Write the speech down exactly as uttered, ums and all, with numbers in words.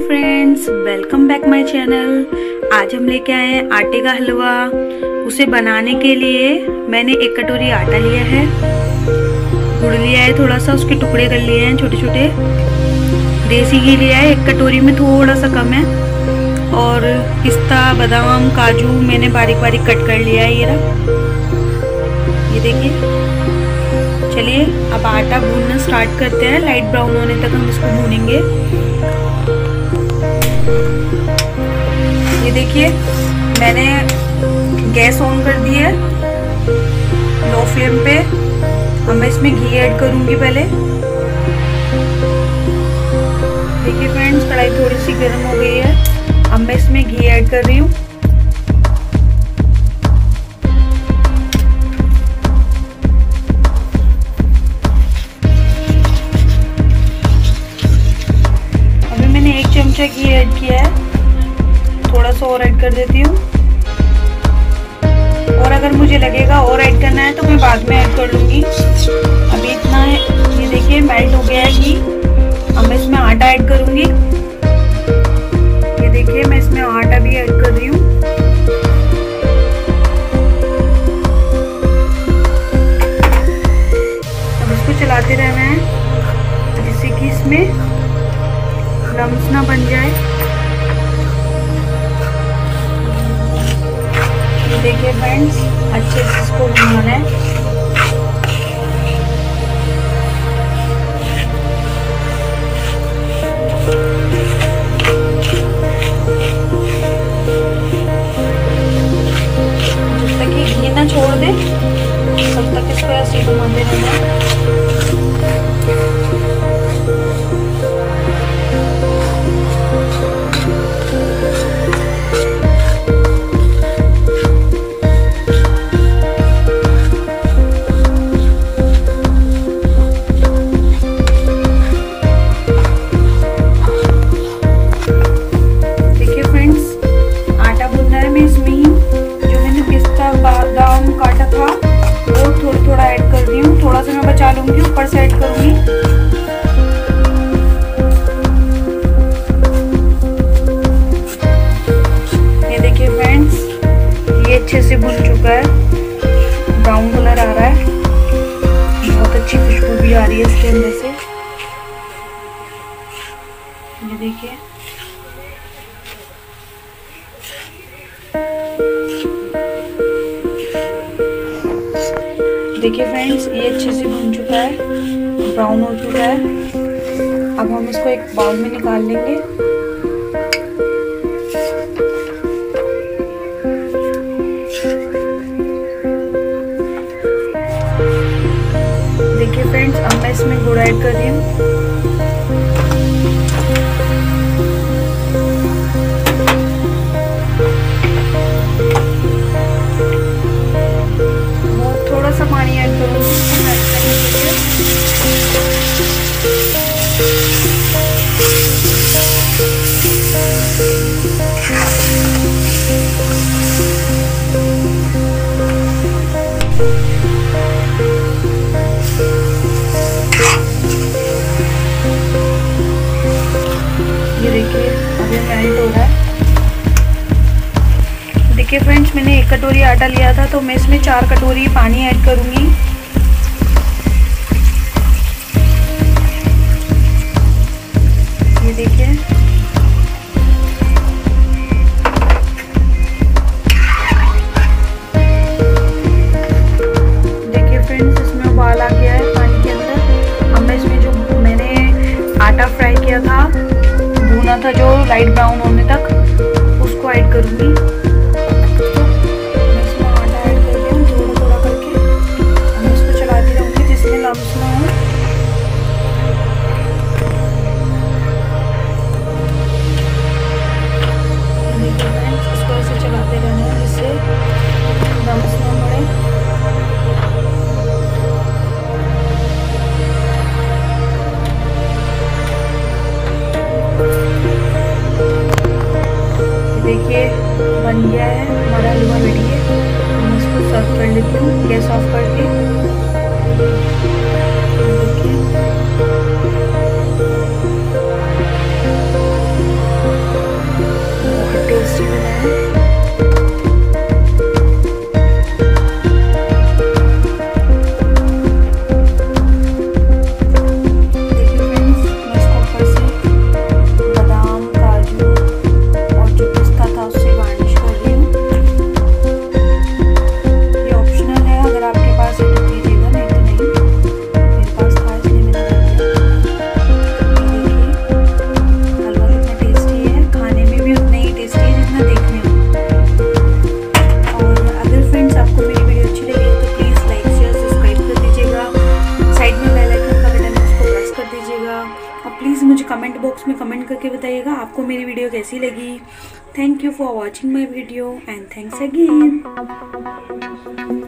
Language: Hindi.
Friends, welcome back my channel. आज हम लेके आए हैं आटे का हलवा। उसे बनाने के लिए मैंने एक कटोरी आटा लिया है, गुड़ लिया है, थोड़ा सा उसके टुकड़े कर लिए हैं छोटे छोटे, देसी घी लिया है एक कटोरी में, थोड़ा सा कम है, और पिस्ता बादाम काजू मैंने बारीक बारीक कट कर लिया है। ये रहा, ये देखिए। चलिए अब आटा भूनना स्टार्ट करते हैं। लाइट ब्राउन होने तक हम इसको भूनेंगे। ये देखिए मैंने गैस ऑन कर दी है लो फ्लेम पे। अब मैं इसमें घी ऐड करूंगी पहले। देखिए फ्रेंड्स, कढ़ाई थोड़ी सी गर्म हो गई है। अब मैं इसमें घी ऐड कर रही हूँ। एक चमचा घी ऐड किया है, थोड़ा सा और ऐड कर देती हूँ। और अगर मुझे लगेगा और ऐड करना है तो मैं बाद में ऐड कर लूँगी। अभी इतना है। ये देखिए मेल्ट हो गया है घी। अब मैं इसमें आटा ऐड करूँगी। ये देखिए मैं इसमें आटा भी ऐड कर रही हूँ। अब इसको चलाते रहना है जिससे कि इसमें लम्स ना बन जाए। ये देखिए फ्रेंड्स, अच्छे से इसको भूनना है। जब तक ये घी ना छोड़ दे तब तक इसको ऐसे घुमाते रहना है। थोड़ा सा मैं बचा लूंगी, ऊपर से ऐड करूंगी। ये देखिए फ्रेंड्स, ये अच्छे से भुन चुका है, ब्राउन कलर आ रहा है, बहुत अच्छी खुशबू भी आ रही है इसके अंदर से। ये देखिए देखिए फ्रेंड्स, ये अच्छे से भुन चुका है, ब्राउन हो चुका है। अब हम इसको एक बाउल में निकाल लेंगे। देखिए फ्रेंड्स, अब मैं इसमें गुड़ ऐड कर रही हूँ। पानी ऐड करूँगी ये देखिए अभी मेल्ट हो रहा है। देखिए फ्रेंड्स, मैंने एक कटोरी आटा लिया था तो मैं इसमें चार कटोरी पानी ऐड करूंगी। ये देखिए देखिए फ्रेंड्स, इसमें उबाल आ गया है पानी के अंदर। अब मैं इसमें जो मैंने आटा फ्राई किया था, भुना था जो लाइट ब्राउन होने तक, उसको ऐड करूंगी। इसको ऐसे चलाते रहना है जिससे लम्स ना पड़े। देखिए बन गया है हमारा हलवा रेडी है। मैं इसको सर्व कर लेती हूँ गैस ऑफ करके। देखिए मेरी वीडियो कैसी लगी। Thank you for watching my video and thanks again.